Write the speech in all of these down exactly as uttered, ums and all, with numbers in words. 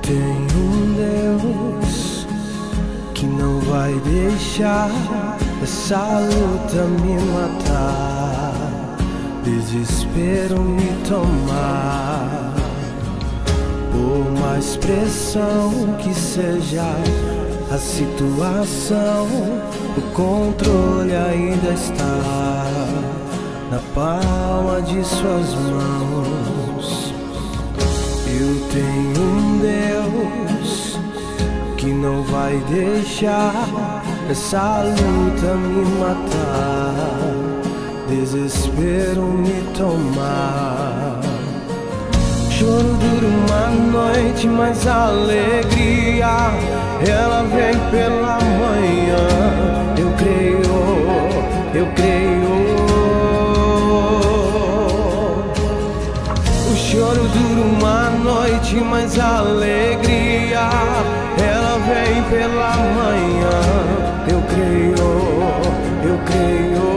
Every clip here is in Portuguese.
tenho um Deus que não vai deixar essa luta me matar, desespero me tomar. Por mais pressão que seja a situação, o controle ainda está na palma de suas mãos. Eu tenho um Deus que não vai deixar essa luta me matar, desespero me tomar. Choro dura uma noite, mas a alegria ela vem pela manhã. Eu creio, eu creio. O choro dura uma noite, mas a alegria ela vem pela manhã. Eu creio, eu creio.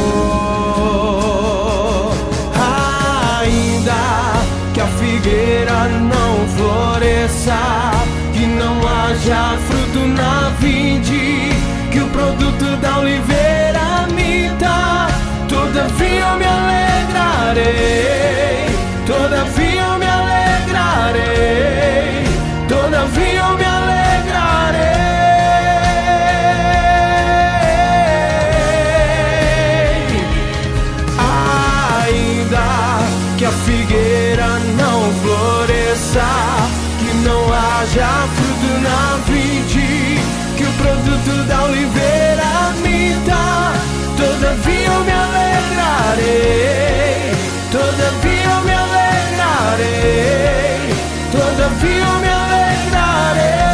Ainda que a figueira não floresça, que não haja fruto na vinde, que o produto da oliveira minta, todavia eu me alegrarei, todavia eu me alegrarei, todavia eu me alegrarei. Ainda que a figueira não floresça, que não haja fruto na vinde, que o produto da oliveira minta, todavia eu me alegrarei, todavia eu me alegrarei, todavia eu me alegrarei.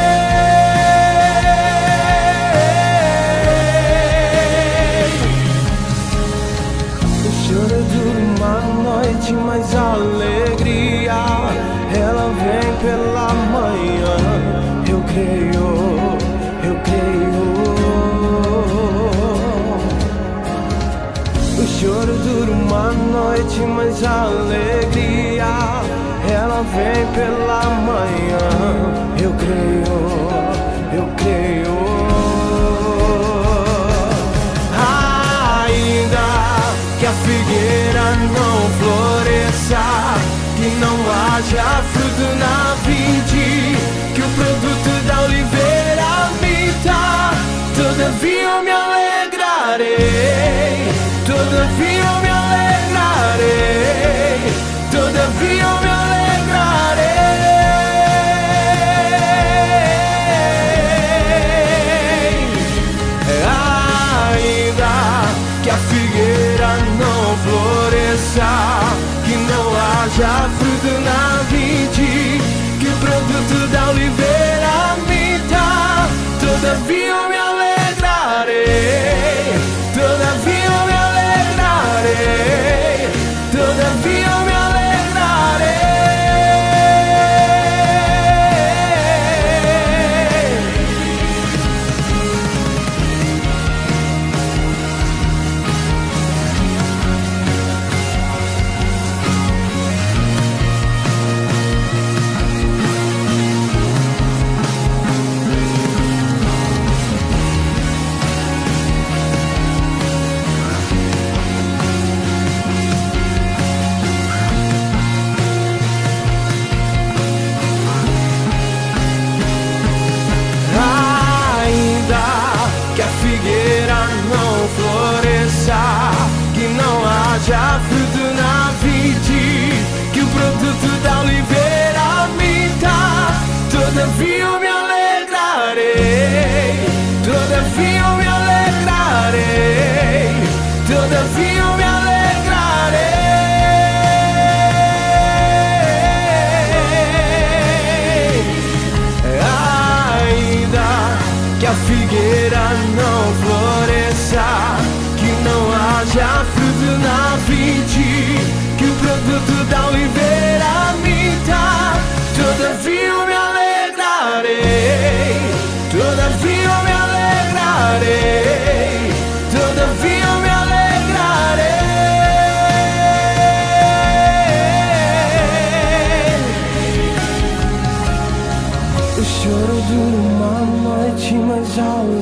O choro dura uma noite, mas a alegria ela vem pela manhã. Eu creio, eu creio. O choro dura uma noite, mas a alegria ela vem pela manhã. Eu creio, eu creio. Ainda que a figueira não floresça, que não haja fruto na vinde, que o produto da oliveira minta, todavia eu me alegrarei, todavia eu me alegrarei, todavia eu me alegrarei. Ainda que a figueira não floresça, que não haja fruto na vinde, que o produto da oliveira minta, todavia eu me alegrarei, todavia eu me alegrarei, todavia eu me alegrarei. salvo.